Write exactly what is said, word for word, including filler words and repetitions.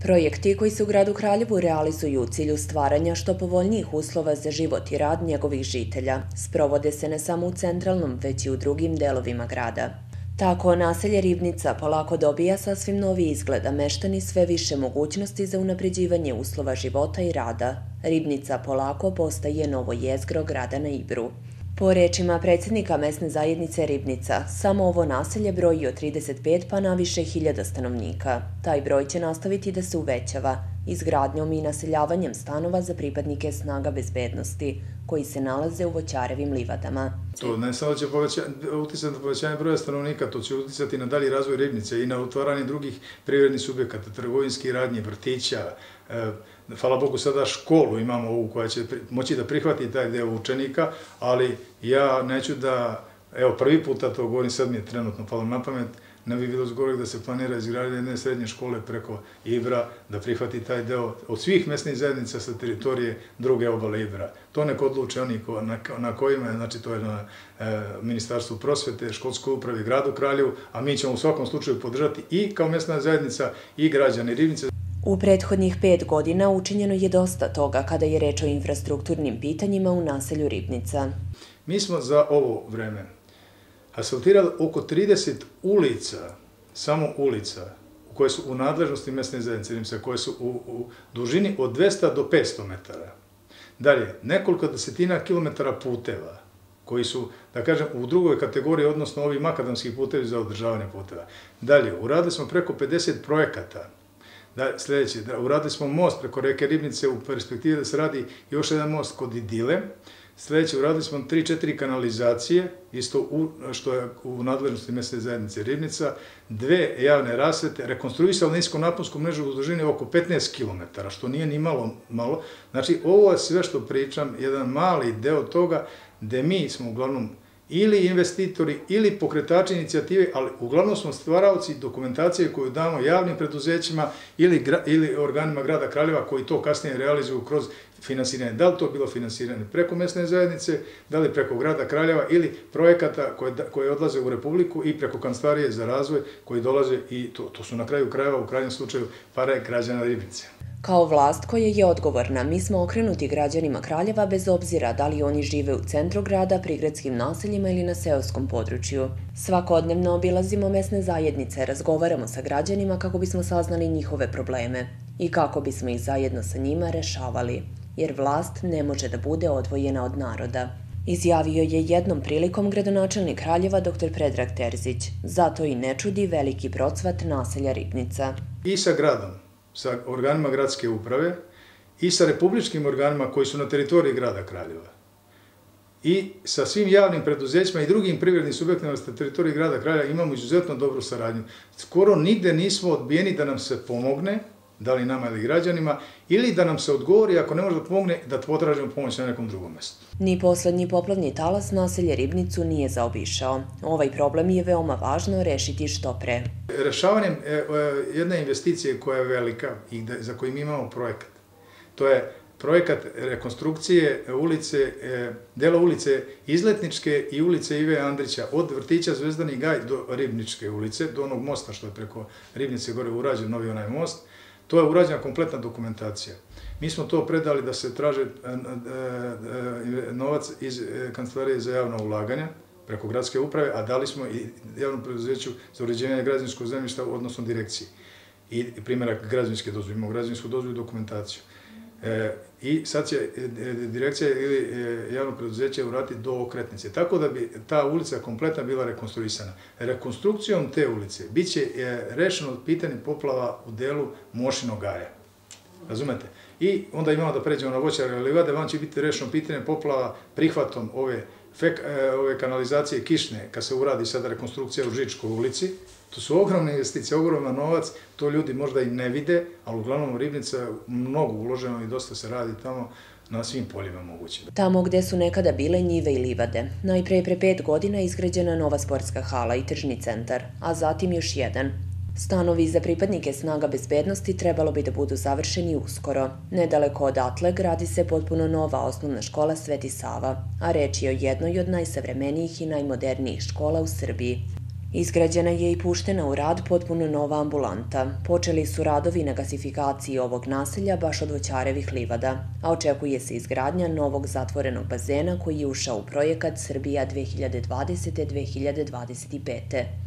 Projekti koji se u gradu Kraljevu realizuju u cilju stvaranja što povoljnijih uslova za život i rad njegovih žitelja sprovode se ne samo u centralnom, već i u drugim delovima grada. Tako, naselje Ribnica polako dobija sasvim novi izgled, a meštani sve više mogućnosti za unapređivanje uslova života i rada. Ribnica polako postaje novo jezgro grada na Ibru. Po rečima predsjednika mesne zajednice Ribnica, samo ovo naselje broji od trideset pet pa na više hiljada stanovnika. Taj broj će nastaviti da se uvećava izgradnjom i naseljavanjem stanova za pripadnike snaga bezbednosti, koji se nalaze u Voćarevim livadama. To ne samo će uticati na povećanje broja stanovnika, to će uticati na dalji razvoj Ribnice i na otvaranje drugih privrednih subjekata, trgovinskih radnji, vrtića. Hvala Bogu, sada školu imamo ovu koja će moći da prihvati taj deo učenika, ali ja neću da, evo prvi puta to govorim, sad mi je trenutno palo na pamet, ne bi bilo zgorek da se planira izgradnja jedne srednje škole preko Ibra, da prihvati taj deo od svih mesnih zajednica sa teritorije druge obale Ibra. To nek odluče oni na kojima, znači to je na Ministarstvu prosvete, školskoj upravi, gradu Kraljevu, a mi ćemo u svakom slučaju podržati i kao mesna zajednica i građani Ribnice. U prethodnih pet godina učinjeno je dosta toga kada je reč o infrastrukturnim pitanjima u naselju Ribnica. Mi smo za ovo vreme asfaltirali oko trideset ulica, samo ulica, koje su u nadležnosti mesne zajednice Ribnice, koje su u, u dužini od dvesta do petsto metara. Dalje, nekoliko desetina kilometara puteva, koji su, da kažem, u drugoj kategoriji, odnosno ovi makadamski putevi za održavanje puteva. Dalje, uradili smo preko pedeset projekata. Da, sljedeće, da, uradili smo most preko reke Ribnice u perspektivi da se radi još jedan most kod Idile. Sljedeće, uradili smo tri četiri kanalizacije, isto u, što je u nadležnosti mesne zajednice Ribnica, dve javne rasvete, rekonstruisali niskonaponsku mrežu u dužini oko petnaest kilometara, što nije ni malo malo. Znači, ovo je sve što pričam, jedan mali deo toga, gde mi smo uglavnom ili investitori, ili pokretači inicijative, ali uglavnom smo stvaraoci dokumentacije koju damo javnim preduzećima ili, ili organima grada Kraljeva koji to kasnije realizuju kroz finansiranje. Da li to bilo finansiranje preko mesne zajednice, da li preko grada Kraljeva ili projekata koje, koje odlaze u Republiku i preko Kancelarije za razvoj koji dolaze i to, to su na kraju krajeva u krajnjem slučaju pare građana Ribnice. Kao vlast koja je odgovorna, mi smo okrenuti građanima Kraljeva bez obzira da li oni žive u centru grada, prigradskim naseljima ili na seoskom području. Svakodnevno obilazimo mesne zajednice, razgovaramo sa građanima kako bismo saznali njihove probleme i kako bismo ih zajedno sa njima rešavali, jer vlast ne može da bude odvojena od naroda. Izjavio je jednom prilikom gradonačelnik Kraljeva dr Predrag Terzić. Zato i ne čudi veliki procvat naselja Ribnica. I sa gradom, sa organima gradske uprave i sa republičkim organima koji su na teritoriji grada Kraljeva i sa svim javnim preduzećima i drugim privrednim subjektima na teritoriji grada Kraljeva imamo izuzetno dobru saradnju. Skoro nigde nismo odbijeni da nam se pomogne, da li nama ili građanima, ili da nam se odgovori ako ne može da pomogne da potražimo pomoć na nekom drugom mjestu. Ni poslednji poplavni talas naselje Ribnicu nije zaobišao. Ovaj problem je veoma važno rešiti što pre. Rešavanjem jedne investicije koja je velika i za koju mi imamo projekat, to je projekat rekonstrukcije ulice, dela ulice Izletničke i ulice Ive Andrića, od vrtića Zvezdani gaj do Ribničke ulice, do onog mosta što je preko Ribnice gore urađen novi onaj most. To je urađena kompletna dokumentacija. Mi smo to predali da se traže novac iz Kancelarije za javna ulaganja preko gradske uprave, a dali smo i javnom preduzeću za uređenje građevinskog zemljišta, odnosno direkciji. I primjerak građevinske dozvole, imamo građevinsku dozvolu i dokumentaciju. I sad će direkcija ili javno preduzeće uraditi do okretnice. Tako da bi ta ulica kompletna bila rekonstruisana. Rekonstrukcijom te ulice bit će rešeno pitanje poplava u delu Mošinog gaja. Razumete? I onda imamo da pređemo na Voćareve livade, van će biti rešeno pitanje poplava prihvatom ove, ove kanalizacije kišne, kad se uradi sada rekonstrukcija u Žičkoj ulici. To su ogromne investicije, ogroman novac, to ljudi možda i ne vide, ali uglavnom u Ribnica mnogo uloženo i dosta se radi tamo na svim poljima mogućima. Tamo gde su nekada bile njive i livade, najpre pre pet godina izgrađena nova sportska hala i tržni centar, a zatim još jedan. Stanovi za pripadnike snaga bezbednosti trebalo bi da budu završeni uskoro. Nedaleko odatle gradi se potpuno nova osnovna škola Sveti Sava, a reč je o jednoj od najsavremenijih i najmodernijih škola u Srbiji. Izgrađena je i puštena u rad potpuno nova ambulanta. Počeli su radovi na gasifikaciji ovog naselja baš od Voćarevih livada, a očekuje se izgradnja novog zatvorenog bazena koji je ušao u projekat Srbija dve hiljade dvadesete do dve hiljade dvadeset pete.